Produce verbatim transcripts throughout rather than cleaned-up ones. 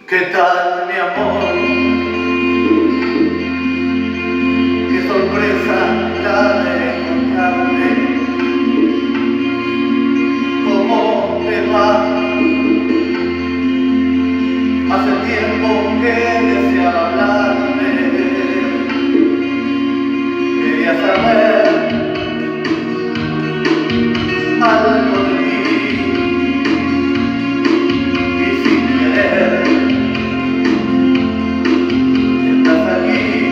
¿Qué tal, mi amor? Qué sorpresa la de encontrarte. ¿Cómo te va? Hace tiempo que deseaba hablarte. Quería saber algo de ti y sin querer estás aquí.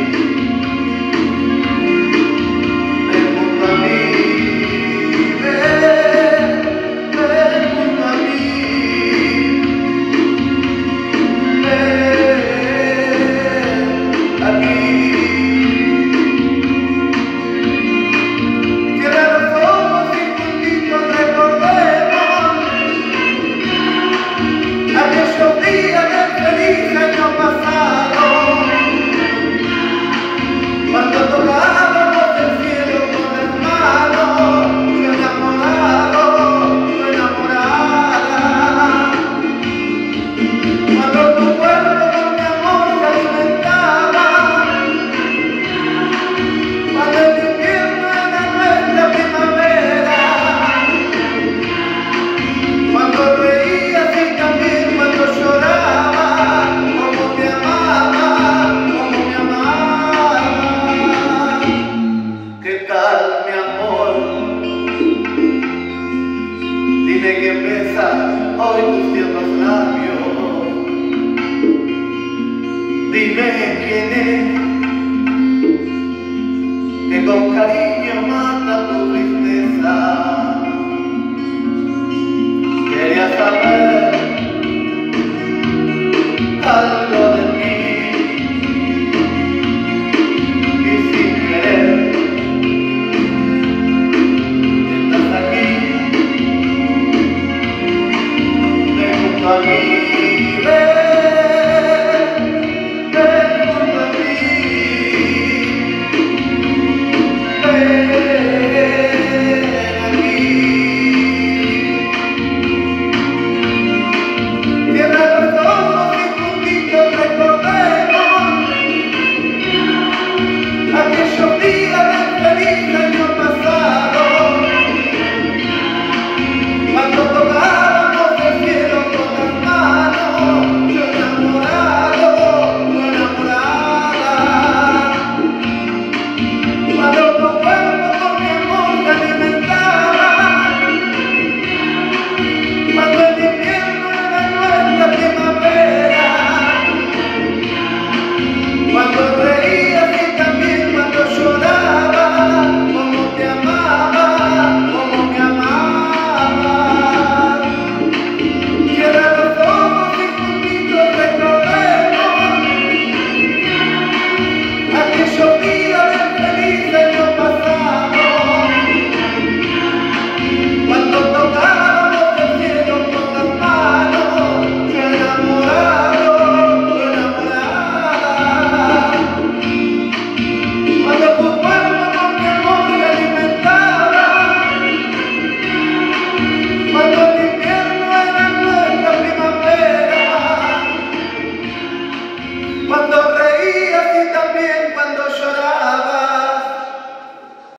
Ven junto a mí, ven, ven junto a mí, ven aquí. Aquellos días del feliz año pasado, cuando tocábamos el cielo con las manos, yo enamorado, yo enamorada, cuando tu cuerpo con mi amor se alimentaba, cuando el invierno era nuestra primavera, cuando reías y también lloraba, como te amaba, como me amaba. ¿Qué tal, mi amor? Dime que besa hoy tus tiernos labios. Dime quién es que con cariño mata tu tristeza. Quería saber algo de ti y sin querer estás aquí. Ven junto a mí.